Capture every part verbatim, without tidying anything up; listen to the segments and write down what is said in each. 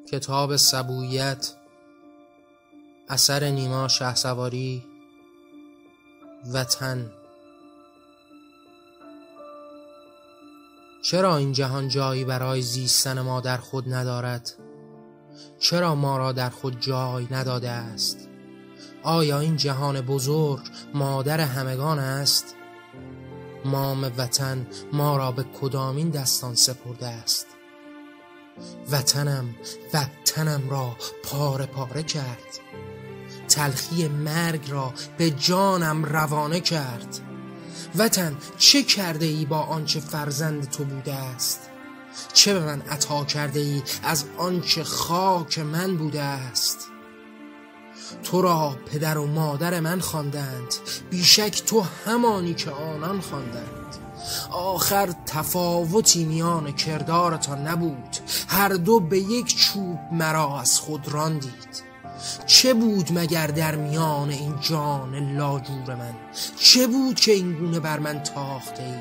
کتاب سبویت، اثر نیما شهسواری. وطن. چرا این جهان جایی برای زیستن ما در خود ندارد؟ چرا ما را در خود جای نداده است؟ آیا این جهان بزرگ مادر همگان است؟ مام وطن ما را به کدامین دستان سپرده است؟ وطنم وطنم را پاره پاره کرد، تلخی مرگ را به جانم روانه کرد. وطن چه کرده ای با آنچه فرزند تو بوده است؟ چه به من عطا کرده ای از آنچه خاک من بوده است؟ تو را پدر و مادر من خواندند، بیشک تو همانی که آنان خواندند. آخر تفاوتی میان کردارتان نبود، هر دو به یک چوب مرا از خود راندید. چه بود مگر در میان این جان لاجور من؟ چه بود که این گونه بر من تاخته ای؟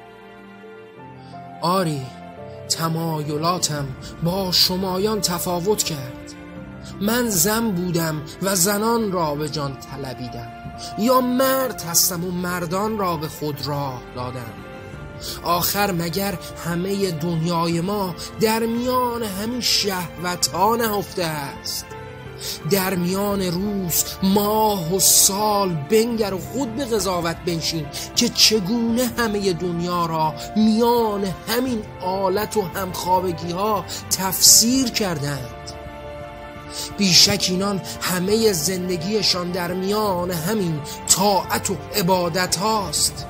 آری، تمایلاتم با شمایان تفاوت کرد. من زن بودم و زنان را به جان طلبیدم، یا مرد هستم و مردان را به خود راه دادم. آخر مگر همه دنیای ما در میان همین شهوت ها نهفته است؟ در میان روز، ماه و سال بنگر و خود به قضاوت بنشین که چگونه همه دنیا را میان همین آلت و همخوابگی ها تفسیر کردند. بیشک اینان همه زندگیشان در میان همین طاعت و عبادت هاست.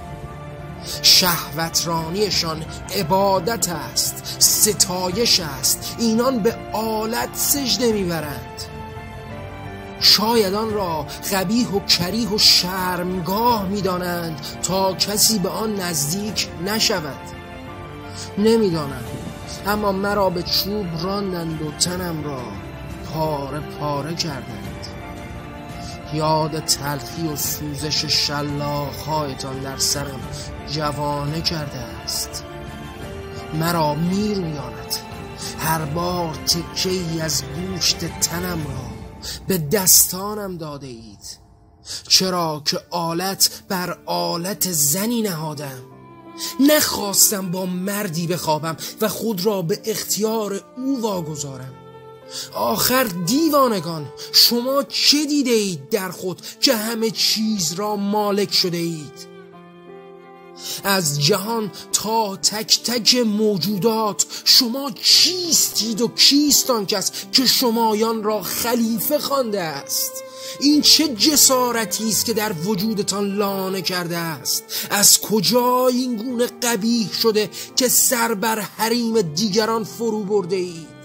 شهوترانیشان عبادت است، ستایش است. اینان به آلت سجده می‌ورند. شاید آن را قبیح و کریه و شرمگاه می‌دانند تا کسی به آن نزدیک نشود. نمی‌دانند، اما مرا به چوب راندند و تنم را پاره پاره کردند. یاد تلخی و سوزش شلاخ‌هایتان در سرم جوانه کرده است. مرا میرویاند هر بار تکه‌ای از گوشت تنم را به دستانم داده اید. چرا که آلت بر آلت زنی نهادم. نخواستم با مردی بخوابم و خود را به اختیار او واگذارم. آخر دیوانگان، شما چه دیده اید در خود که همه چیز را مالک شده اید؟ از جهان تا تک تک موجودات شما چیستید و کیست آن کس که شمایان را خلیفه خوانده است؟ این چه جسارتی است که در وجودتان لانه کرده است؟ از کجا این گونه قبیح شده که سر بر حریم دیگران فرو برده اید؟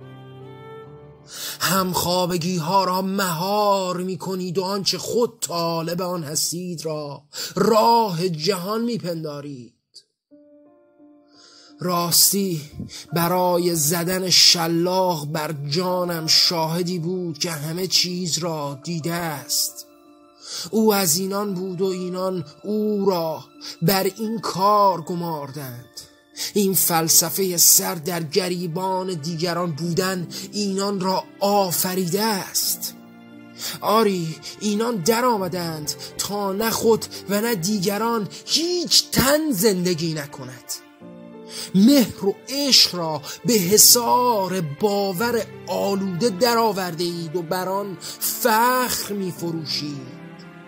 همخوابگی ها را مهار می کنید و آنچه خود طالب آن هستید را راه جهان می پندارید. راستی برای زدن شلاق بر جانم شاهدی بود که همه چیز را دیده است. او از اینان بود و اینان او را بر این کار گماردند. این فلسفه سر در گریبان دیگران بودن اینان را آفریده است. آری، اینان در آمدند تا نه خود و نه دیگران هیچ تن زندگی نکند. مهر و عشق را به حصار باور آلوده در آورده اید و بر آن فخر می فروشید.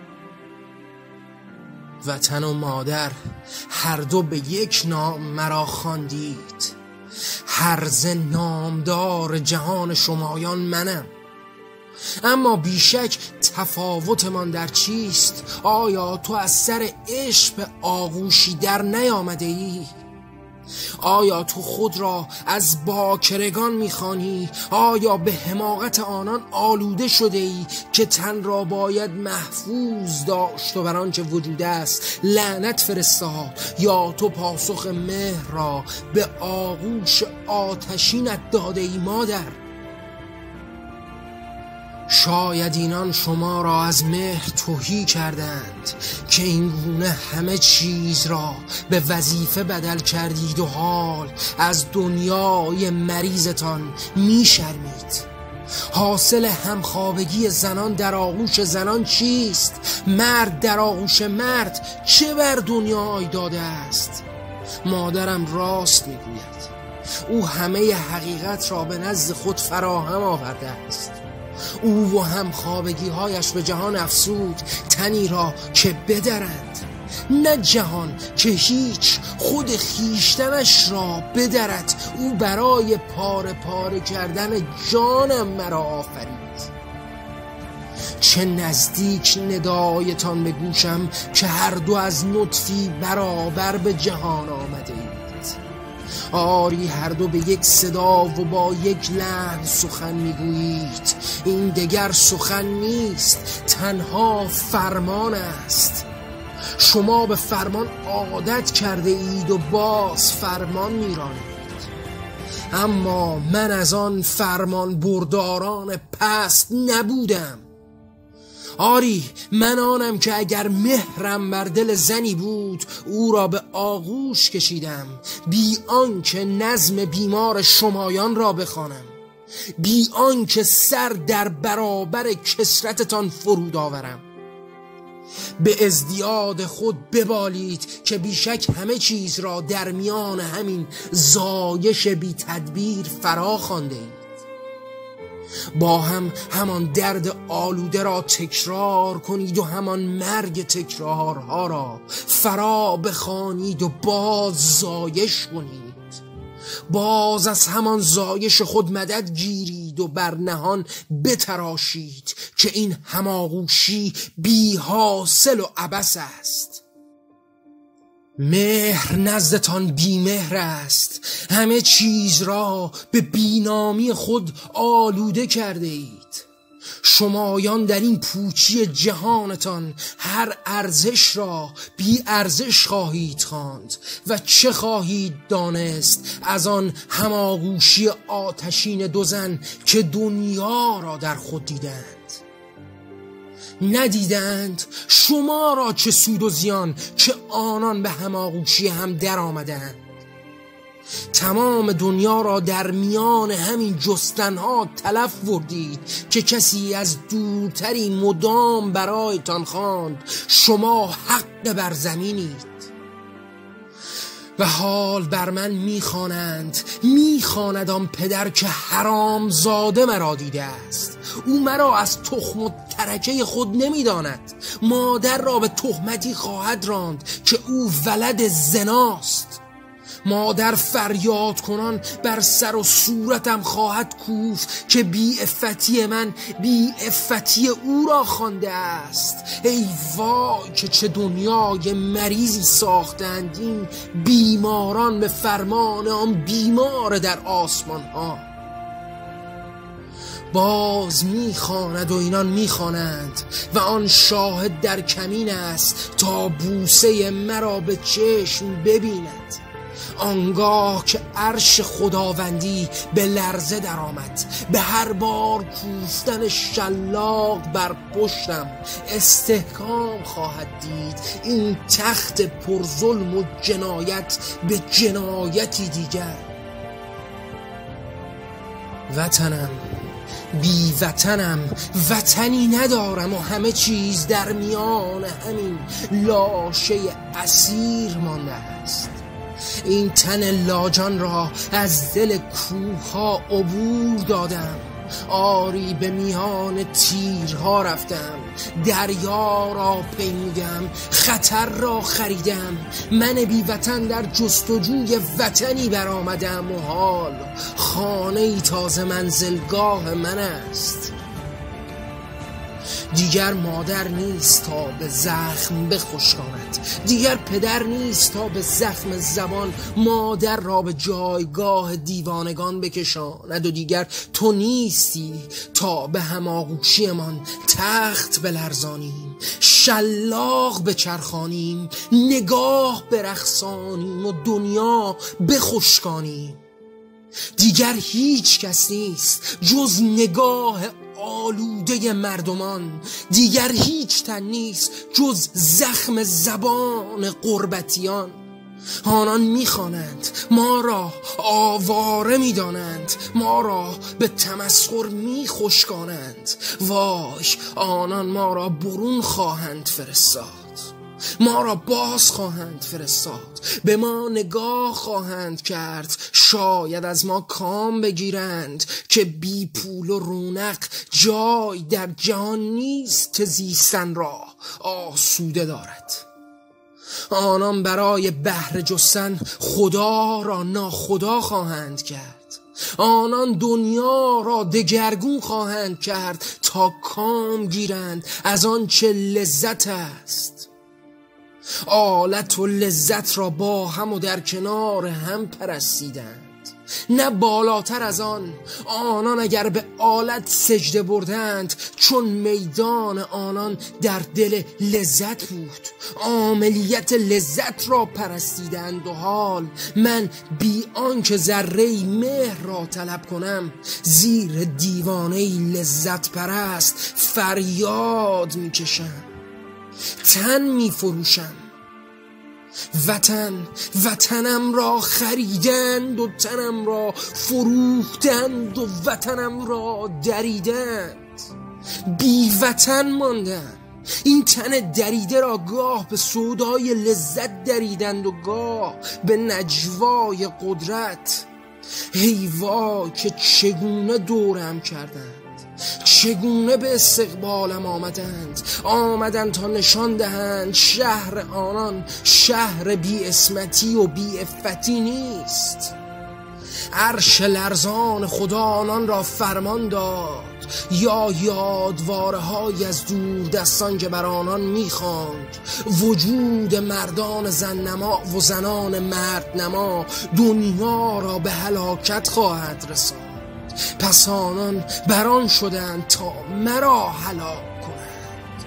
وطن و مادر هر دو به یک نام مرا خواندید. هرزه نامدار جهان شمایان منم. اما بیشک تفاوتمان در چیست؟ آیا تو از سر عشق به آغوشی در نیامده ای؟ آیا تو خود را از باکرگان میخوانی؟ آیا به حماقت آنان آلوده شده ای که تن را باید محفوظ داشت و بر آنچه وجود است لعنت فرستاد؟ یا تو پاسخ مهر را به آغوش آتشینت داده ای مادر؟ شاید اینان شما را از مهر تهی کردند که این گونه همه چیز را به وظیفه بدل کردید و حال از دنیای مریضتان می شرمید. حاصل همخوابگی زنان در آغوش زنان چیست؟ مرد در آغوش مرد چه بر دنیای داده است؟ مادرم راست میگوید، او همه حقیقت را به نزد خود فراهم آورده است. او و همخوابگی هایش به جهان افسود تنی را که بدرند، نه جهان که هیچ خود خیشتنش را بدرد. او برای پاره پاره کردن جانم مرا آفرید. چه نزدیک ندایتان به گوشم که هر دو از نطفی برابر به جهان آمده اید. آری هر دو به یک صدا و با یک لحن سخن میگویید. این دگر سخن نیست، تنها فرمان است. شما به فرمان عادت کرده اید و باز فرمان میرانید. اما من از آن فرمان برداران پست نبودم. آری من آنم که اگر مهرم بر دل زنی بود او را به آغوش کشیدم، بی آنکه نظم بیمار شمایان را بخوانم، بی آنکه سر در برابر کثرتتان فرود آورم. به ازدیاد خود ببالید که بیشک همه چیز را در میان همین زایش بی تدبیر فرا خوانده اید. با هم همان درد آلوده را تکرار کنید و همان مرگ تکرارها را فرا بخوانید و باز زایش کنید. باز از همان زایش خود مدد گیرید و بر نهان بتراشید که این هماغوشی بی حاصل و عبث است. مهر نزدتان بی مهر است. همه چیز را به بینامی خود آلوده کرده اید. شمایان در این پوچی جهانتان هر ارزش را بی ارزش خواهید خواند و چه خواهید دانست از آن هماغوشی آتشین دو زن که دنیا را در خود دیدند. ندیدند شما را چه سود و زیان که آنان به هماغوشی هم در آمدند. تمام دنیا را در میان همین جستنها تلف بردید که کسی از دورتری مدام برایتان خواند شما حق بر زمینید. و حال بر من میخوانند، میخواند آن پدر که حرام زاده مرا دیده است. او مرا از تخم و ترکه خود نمیداند. مادر را به تهمتی خواهد راند که او ولد زناست. مادر فریاد کنان بر سر و صورتم خواهد کوفت که بی عفتی من بی عفتی او را خوانده است. ای وای که چه دنیای مریضی ساختند این بیماران به فرمان آن بیمار در آسمان ها. باز میخواند و اینان میخوانند و آن شاهد در کمین است تا بوسه مرا به چشم ببیند. آنگاه که عرش خداوندی به لرزه در آمد، به هر بار کوفتن شلاق بر پشتم استحکام خواهد دید این تخت پر ظلم و جنایت به جنایتی دیگر. وطنم بی وطنم، وطنی ندارم و همه چیز در میان همین لاشه اسیر مانده است. این تن لاجان را از دل کوه ها عبور دادم. آری به میان تیرها رفتم، دریا را پیمودم، خطر را خریدم. من بی وطن در جستجوی وطنی برآمدم و حال خانه ای تازه منزلگاه من است. دیگر مادر نیست تا به زخم بخشکاند، دیگر پدر نیست تا به زخم زبان مادر را به جایگاه دیوانگان بکشاند و دیگر تو نیستی تا به هماغوشی من تخت بلرزانیم، شلاق بچرخانیم، نگاه برقصانیم و دنیا بخشکانیم. دیگر هیچ کس نیست جز نگاه آلوده مردمان. دیگر هیچ تن نیست جز زخم زبان غربتیان. آنان میخوانند ما را آواره میدانند، ما را به تمسخر میخشکانند. وای آنان ما را برون خواهند فرستاد، ما را باز خواهند فرستاد، به ما نگاه خواهند کرد، شاید از ما کام بگیرند که بی پول و رونق جای در جهان نیست که زیستن را آسوده دارد. آنان برای بهره جستن خدا را ناخدا خواهند کرد، آنان دنیا را دگرگون خواهند کرد تا کام گیرند از آن چه لذت است. آلت و لذت را با هم و در کنار هم پرستیدند، نه بالاتر از آن. آنان اگر به آلت سجده بردند، چون میدان آنان در دل لذت بود، عاملیت لذت را پرستیدند. و حال من بی آنکه ذره مهر را طلب کنم، زیر دیوانه لذت پرست فریاد میکشم، تن میفروشم. وطن وطنم را خریدند و تنم را فروختند و وطنم را دریدند. بی وطن ماندم، این تن دریده را گاه به سودای لذت دریدند و گاه به نجوای قدرت. ای وای که چگونه دورم کردند، چگونه به استقبالم آمدند. آمدند تا نشان دهند شهر آنان شهر بی اسمتی و بی افتی نیست. عرش لرزان خدا آنان را فرمان داد، یا یادواره های از دور دستان که بر آنان میخواند. وجود مردان زننما و زنان مردنما دنیا را به هلاکت خواهد رساند. پس آنان بران شدند تا مرا هلاک کنند.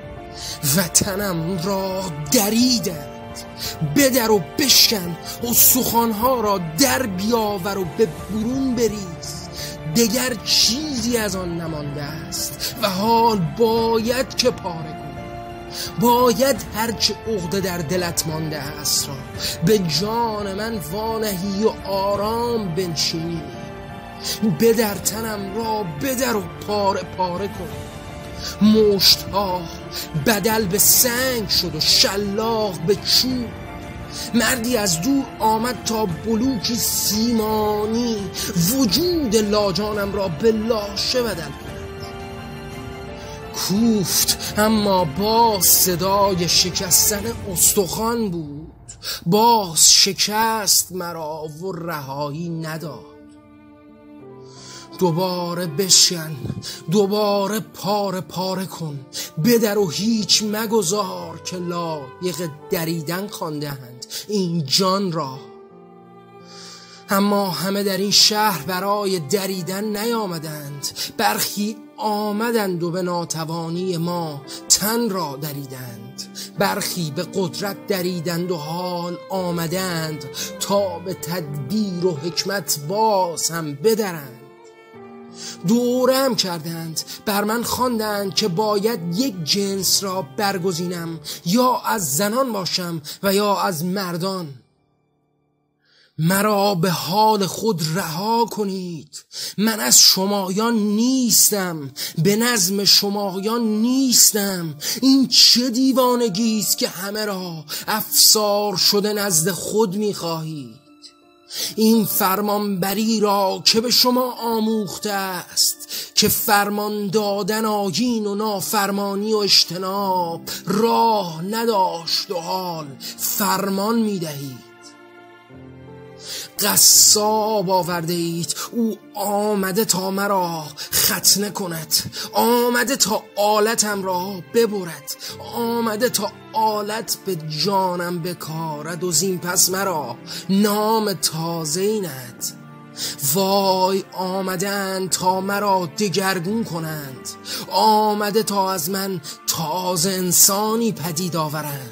وطنم را دریدند، بدر و بشکن و سخانها را در بیاور و به برون بریز. دگر چیزی از آن نمانده است و حال باید که پاره کنی. باید هرچه عقده در دلت مانده است را به جان من وانهی و آرام بنشینی. بدر تنم را بدر و پاره پاره کن. مشتها بدل به سنگ شد و شلاق به چوب. مردی از دور آمد تا بلوکی سیمانی وجود لاجانم را به لاشه بدل کند. کوفت اما باز صدای شکستن استخوان بود، باز شکست مرا و رهایی نداد. دوباره بشکن، دوباره پاره پاره کن. بدر و هیچ مگذار که لایق دریدن خوانده‌اند این جان را. اما همه در این شهر برای دریدن نیامدند، برخی آمدند و به ناتوانی ما تن را دریدند. برخی به قدرت دریدند و حال آمدند تا به تدبیر و حکمت باز هم بدرند. دورم کردند، بر من خواندند که باید یک جنس را برگزینم، یا از زنان باشم و یا از مردان. مرا به حال خود رها کنید، من از شمایان نیستم، به نظم شمایان نیستم. این چه دیوانگی است که همه را افسار شده نزد خود می‌خواهید؟ این فرمانبری را که به شما آموخته است که فرمان دادن آیین و نافرمانی و اجتناب راه نداشت و حال فرمان می‌دهید. قصاب آورده اید، او آمده تا مرا ختنه کند، آمده تا آلتم را ببرد، آمده تا آلت به جانم بکارد و زین پس مرا نام تازه‌ای نهد. وای آمدند تا مرا دگرگون کنند، آمده تا از من تازه انسانی پدید آورند.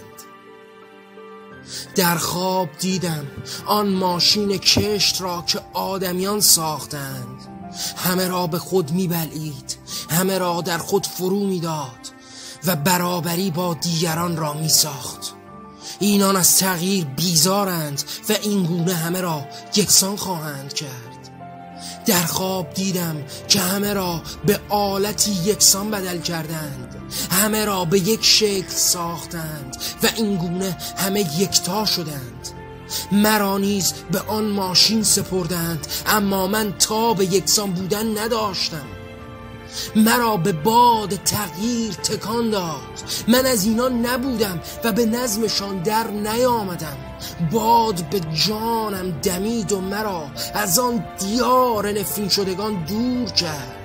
در خواب دیدم آن ماشین کشت را که آدمیان ساختند، همه را به خود میبلعید، همه را در خود فرو میداد و برابری با دیگران را میساخت. اینان از تغییر بیزارند و این گونه همه را یکسان خواهند کرد. در خواب دیدم که همه را به آلتی یکسان بدل کردند، همه را به یک شکل ساختند و این گونه همه یکتا شدند. مرا نیز به آن ماشین سپردند، اما من تاب یکسان بودن نداشتم. مرا به باد تغییر تکان داد. من از اینان نبودم و به نظمشان در نیامدم. باد به جانم دمید و مرا از آن دیار نفرین شدگان دور کرد.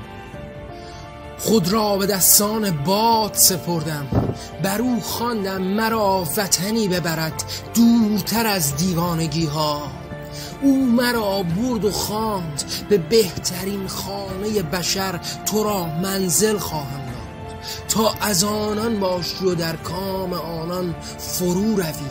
خود را به دستان باد سپردم، بر او خواندم مرا وطنی ببرد دورتر از دیوانگی ها. او مرا برد و خواند به بهترین خانه بشر، تو را منزل خواهم داد تا از آنان باشی و در کام آنان فرو روی.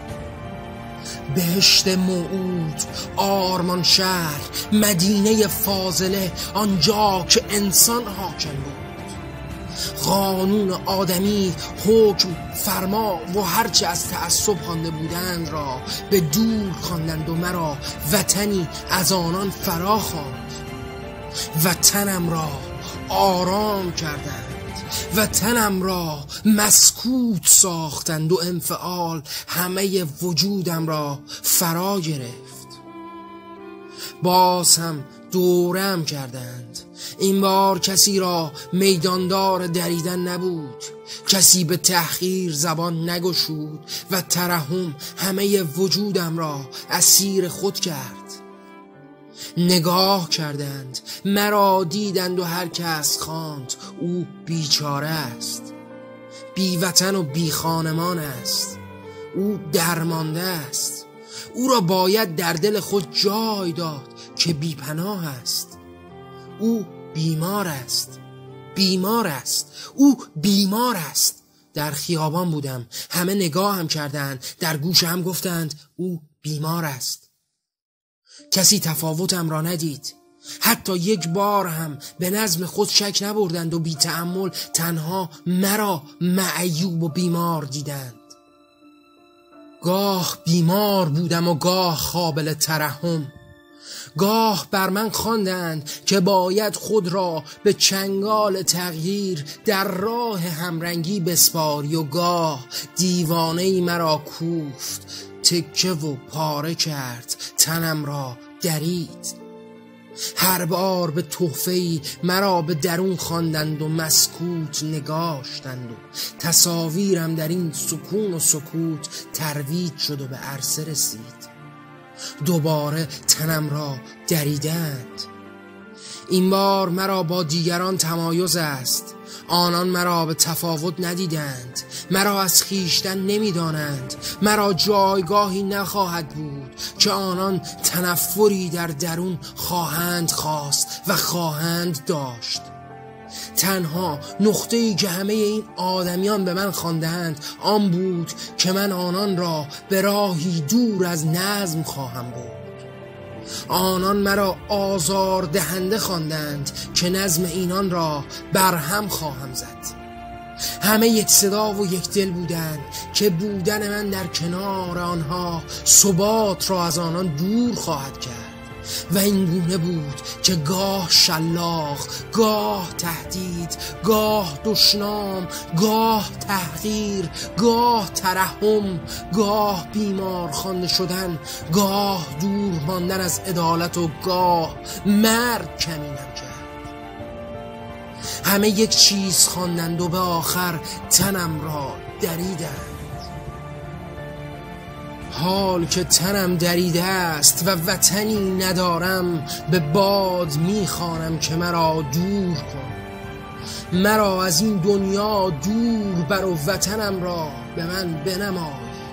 بهشت موعود، آرمان شهر، مدینه فاضله، آنجا که انسان حاکم بود. قانون آدمی، حکم، فرما و هرچه از تعصب خوانده بودند را به دور خواندند و مرا وطنی از آنان فرا خواند. وطنم را آرام کردند، وطنم را مسکوت ساختند و انفعال همه وجودم را فرا گرفت. باز هم دورم کردند. این بار کسی را میداندار دریدن نبود، کسی به تحقیر زبان نگشود و ترحم همه وجودم را اسیر خود کرد. نگاه کردند، مرا دیدند و هر کس خواند او بیچاره است، بی وطن و بی خانمان است، او درمانده است. او را باید در دل خود جای داد که بی پناه است. او بیمار است، بیمار است، او بیمار است. در خیابان بودم، همه نگاه هم کردند، در گوش هم گفتند او بیمار است. کسی تفاوتم را ندید، حتی یک بار هم به نظم خود شک نبردند و بی تأمل تنها مرا معیوب و بیمار دیدند. گاه بیمار بودم و گاه قابل ترحم. گاه بر من خواندند که باید خود را به چنگال تغییر در راه همرنگی بسپاری و گاه دیوانه‌ای مرا کوفت، تکه و پاره کرد، تنم را درید. هر بار به تحفه‌ای مرا به درون خواندند و مسکوت نگاشتند و تصاویرم در این سکون و سکوت ترویج شد و به عرصه رسید. دوباره تنم را دریدند. این بار مرا با دیگران تمایز است. آنان مرا به تفاوت ندیدند، مرا از خویشتن نمیدانند. مرا جایگاهی نخواهد بود که آنان تنفری در درون خواهند خواست و خواهند داشت. تنها نقطه‌ای که همه این آدمیان به من خواندند آن بود که من آنان را به راهی دور از نظم خواهم بود. آنان مرا آزار دهنده خواندند که نظم اینان را برهم خواهم زد. همه یک صدا و یک دل بودند که بودن من در کنار آنها ثبات را از آنان دور خواهد کرد. و این گونه بود که گاه شلاق، گاه تهدید، گاه دشنام، گاه تحقیر، گاه ترحم، گاه بیمار خوانده شدن، گاه دور ماندن از عدالت و گاه مرگ کمینم کرد. همه یک چیز خواندند و به آخر تنم را دریدند. حال که تنم دریده است و وطنی ندارم، به باد میخوانم که مرا دور کن، مرا از این دنیا دور بر و وطنم را به من بنمای.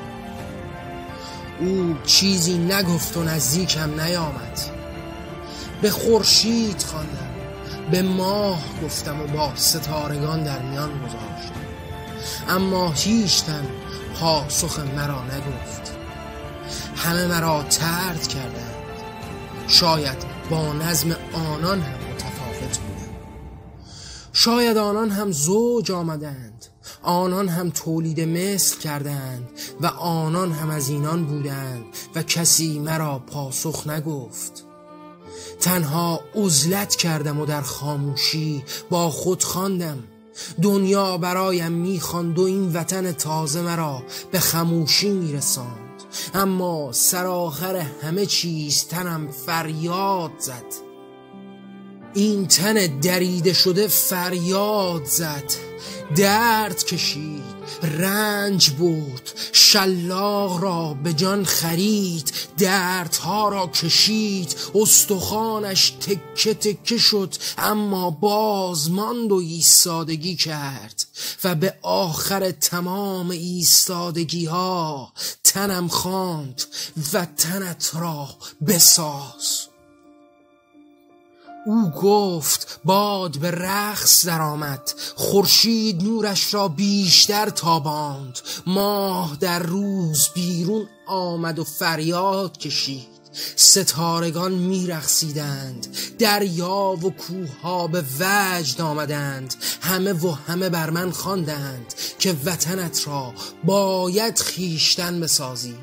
او چیزی نگفت و نزدیکم نیامد. به خورشید خواندم، به ماه گفتم و با ستارگان در میان گذاشتم، اما هیچ تن پاسخ مرا نگفت. همه مرا طرد کردند. شاید با نظم آنان هم متفاوت بودم. شاید آنان هم زوج آمدند، آنان هم تولید مثل کردند و آنان هم از اینان بودند و کسی مرا پاسخ نگفت. تنها عزلت کردم و در خاموشی با خود خواندم. دنیا برایم میخواند و این وطن تازه مرا به خاموشی میرساند، اما سرآخر همه چیز تنم فریاد زد. این تن دریده شده فریاد زد، درد کشید، رنج برد، شلاق را به جان خرید، دردها را کشید، استخوانش تکه تکه شد، اما باز ماند و ایستادگی کرد و به آخر تمام ایستادگی ها تنم خواند و تنت را بساز. او گفت باد به رقص در آمد، خورشید نورش را بیشتر تاباند، ماه در روز بیرون آمد و فریاد کشید، ستارگان می رقصیدند، دریا و کوهها به وجد آمدند، همه و همه بر من خواندند که وطنت را باید خویشتن بسازی.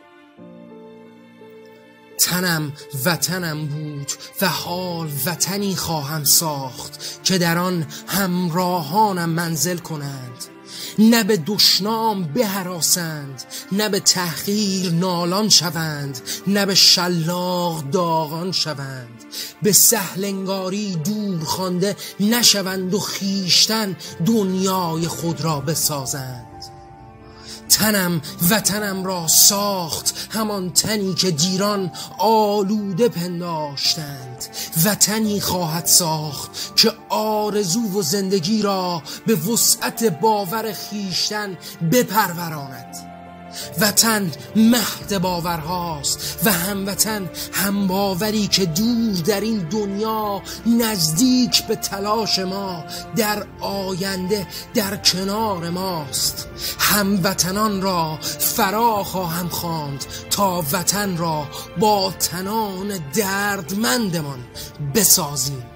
تنم وطنم بود و حال وطنی خواهم ساخت که در آن همراهانم منزل کنند، نه به دشنام بهراسند، نه به تحقیر نالان شوند، نه به شلاق داغان شوند، به سهل انگاری دور خوانده نشوند و خویشتن دنیای خود را بسازند. تنم وطنم را ساخت، همان تنی که دیران آلوده پنداشتند، وطنی خواهد ساخت که آرزو و زندگی را به وسعت باور خویشتن بپروراند. وطن مهد باورهاست و هموطن هم باوری که دور در این دنیا نزدیک به تلاش ما در آینده در کنار ماست. هموطنان را فرا خواهم خواند تا وطن را با تنان دردمندمان بسازیم.